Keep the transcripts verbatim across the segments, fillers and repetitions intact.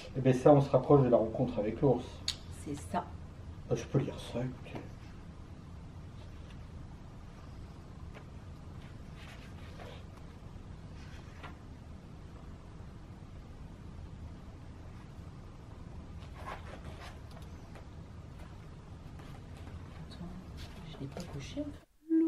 Eh bien ça, on se rapproche de la rencontre avec l'ours. C'est ça. Ah, je peux lire ça, écoutez. Attends, je l'ai pas couché en fait.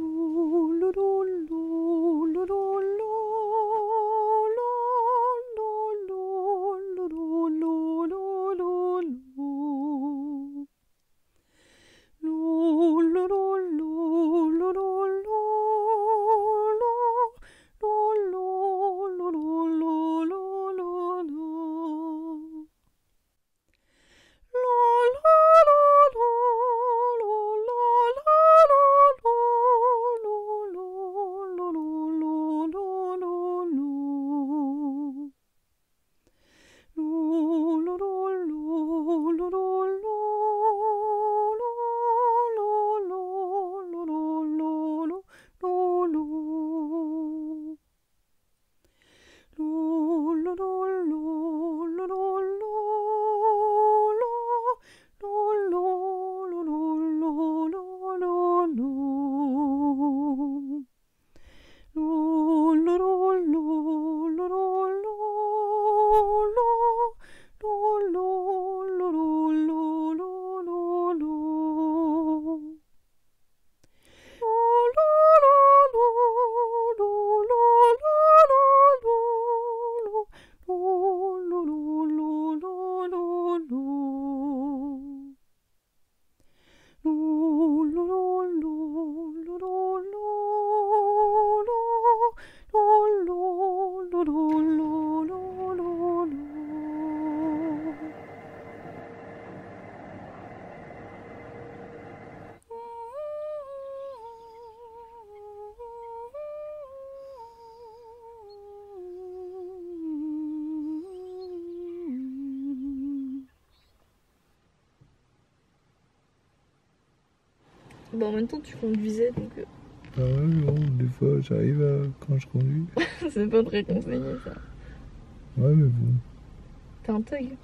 Bah en même temps tu conduisais donc euh, Ah ouais, bon, des fois j'arrive à... quand je conduis. c'est pas très conseillé ça. Ouais, mais bon. T'es un thug.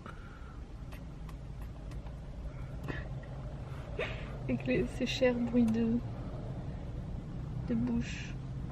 Avec les, ces chers bruits de, de bouche.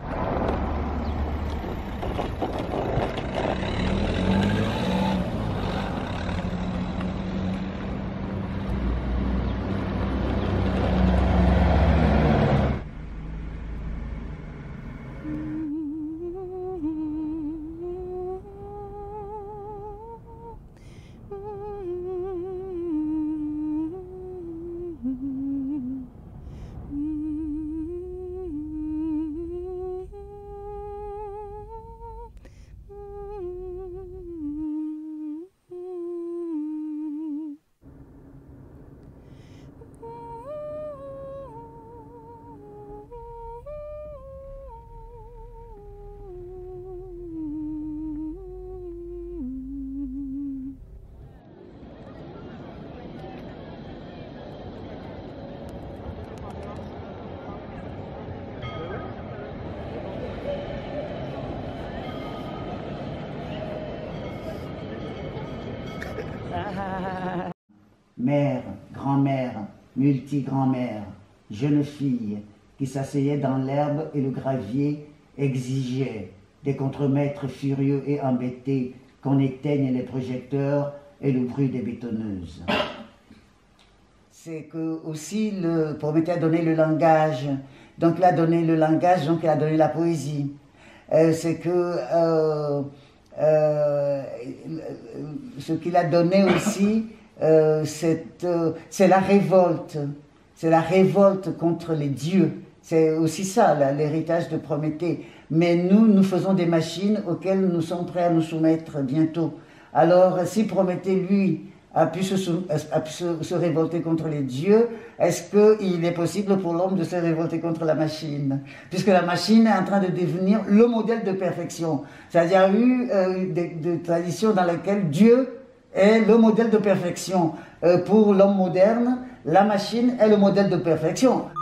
Mère, grand-mère, multi-grand-mère, jeune fille qui s'asseyait dans l'herbe et le gravier exigeait des contremaîtres furieux et embêtés qu'on éteigne les projecteurs et le bruit des bétonneuses. C'est que aussi le Prométhée a donné le langage, donc il a donné le langage, donc il a donné la poésie. Euh, c'est que euh, euh, ce qu'il a donné aussi, euh, c'est euh, la révolte, c'est la révolte contre les dieux. C'est aussi ça, l'héritage de Prométhée. Mais nous, nous faisons des machines auxquelles nous sommes prêts à nous soumettre bientôt. Alors, si Prométhée, lui, a pu, se, a pu se, se révolter contre les dieux, est-ce qu'il est possible pour l'homme de se révolter contre la machine? Puisque la machine est en train de devenir le modèle de perfection. C'est-à-dire, il y a eu euh, des, des traditions dans lesquelles Dieu est le modèle de perfection. Euh, pour l'homme moderne, la machine est le modèle de perfection.